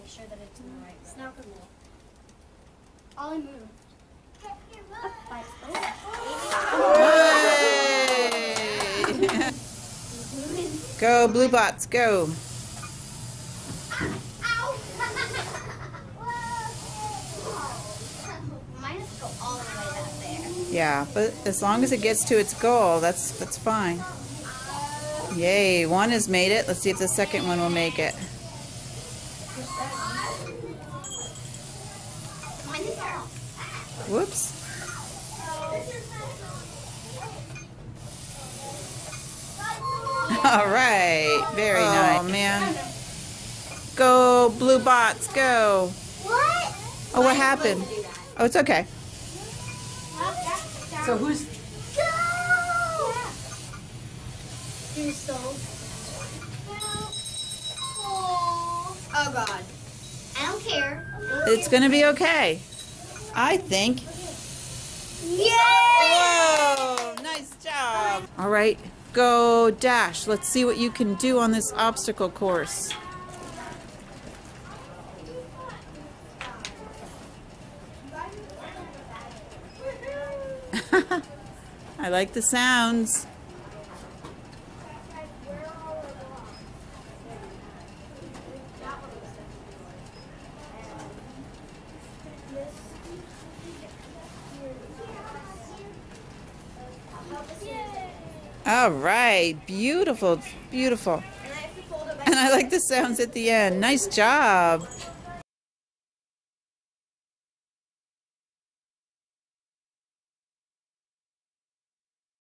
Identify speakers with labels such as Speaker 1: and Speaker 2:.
Speaker 1: make sure that it's in the right
Speaker 2: It's not the wall. Ollie move.
Speaker 3: Go, blue bots, go.
Speaker 2: Mine has to go all the way up there.
Speaker 3: Yeah, but as long as it gets to its goal, that's fine. Yay, one has made it. Let's see if the second one will make it. Whoops. All right, very nice. Oh, man. Go, blue bots, go.
Speaker 2: What?
Speaker 3: Oh, what happened? Oh, it's okay.
Speaker 1: So who's...
Speaker 2: Go! You're so... Oh, God. I don't care.
Speaker 3: It's going to be okay. I think.
Speaker 2: Yay!
Speaker 3: Whoa, nice job. All right, go, Dash. Let's see what you can do on this obstacle course. I like the sounds. All right, beautiful, beautiful. And I like the sounds at the end. Nice job.